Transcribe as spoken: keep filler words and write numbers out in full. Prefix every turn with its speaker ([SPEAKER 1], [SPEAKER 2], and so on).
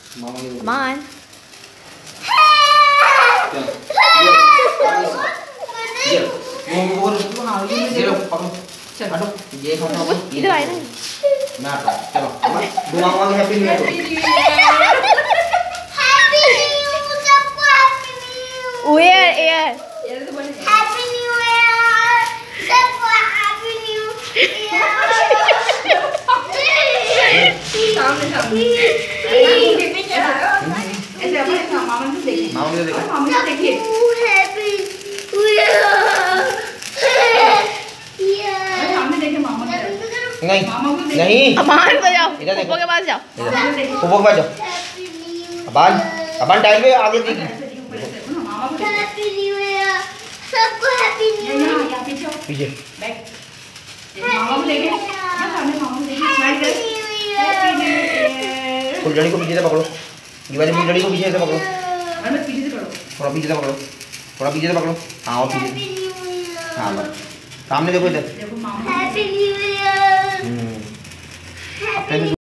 [SPEAKER 1] Come on.
[SPEAKER 2] ये वो वो वो ना ये ले लो पकड़ो चल हटो ये खाओ
[SPEAKER 1] इधर आए ना
[SPEAKER 2] मैं आता चलो दुआ मांगे happy new year
[SPEAKER 3] happy new सबको happy new
[SPEAKER 1] year year
[SPEAKER 3] happy new year सबको हैप्पी न्यू ईयर
[SPEAKER 4] सामने सामने ऐसे अपने मामा ने देखे
[SPEAKER 2] मामा ने देखे
[SPEAKER 4] मामा ने देखे
[SPEAKER 3] हैप्पी
[SPEAKER 4] सामने देखे मामा ने
[SPEAKER 2] नहीं
[SPEAKER 4] मामा को देखे
[SPEAKER 2] नहीं
[SPEAKER 1] अमान को जाओ
[SPEAKER 2] इधर देखो
[SPEAKER 1] पप्पू के पास जाओ
[SPEAKER 2] पप्पू के पास जाओ अबान अबान टाइम पे आगे देखिए
[SPEAKER 4] मामा को देखे
[SPEAKER 3] हैप्पी न्यू ईयर सबको हैप्पी न्यू
[SPEAKER 4] यहाँ यहाँ पीछे आओ,
[SPEAKER 2] पीछे
[SPEAKER 4] बैक मामा को देखे यहाँ सामने मामा को देखे स्माइल कर हैप्पी न्यू ईयर
[SPEAKER 2] फुलझड़ी को पीछे से पकड़ो ये वाली फुलझड़ी को पीछे से पकड़ो
[SPEAKER 4] और मैं पीछे से करो
[SPEAKER 2] थोड़ा पीछे से पकड़ो थोड़ा पीछे से पकड़ो हाँ और पीछे हाँ बस सामने देखो इधर
[SPEAKER 4] देखो मामा
[SPEAKER 3] हैप्पी न्यू ईयर
[SPEAKER 2] अपने